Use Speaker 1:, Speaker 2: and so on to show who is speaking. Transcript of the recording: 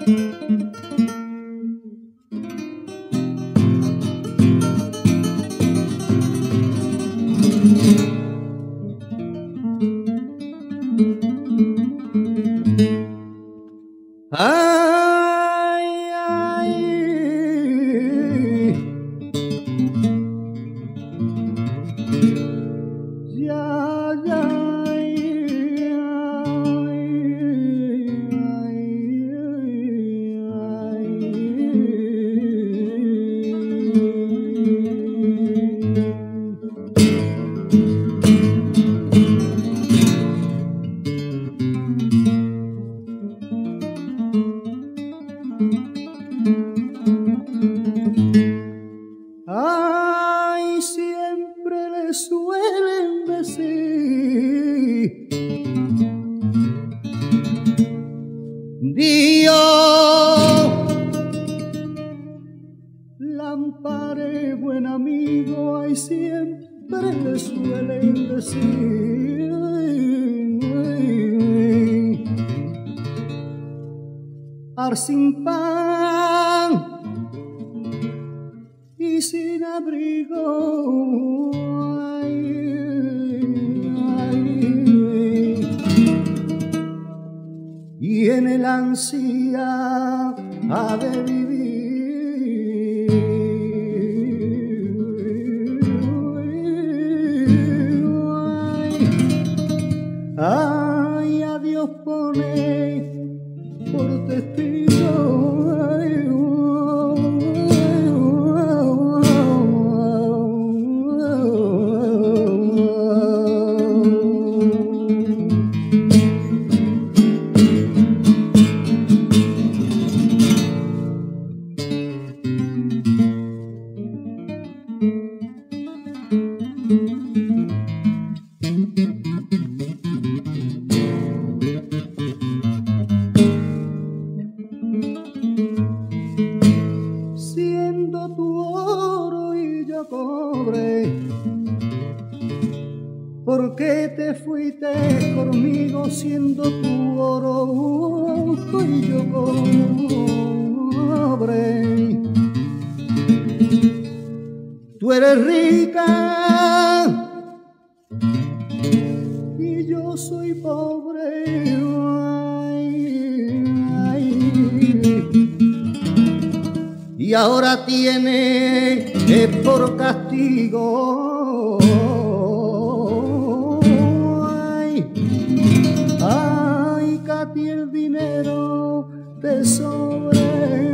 Speaker 1: Ay, ay, ya, ya, ay, ay, siempre le suelen decir Dios, Lampare, buen amigo, ay, siempre le suelen decir ar sin pan y sin abrigo, ay, ay, y en el ansia ha de vivir, ay, ay, a Dios pone por testigo, ay, siendo tu oro y yo cobre, ¿por qué te fuiste conmigo siendo tu oro y yo cobre? Tú eres rica y yo soy pobre, ay, ay, y ahora tiene por castigo, ay, ay, que a ti el dinero te sobre.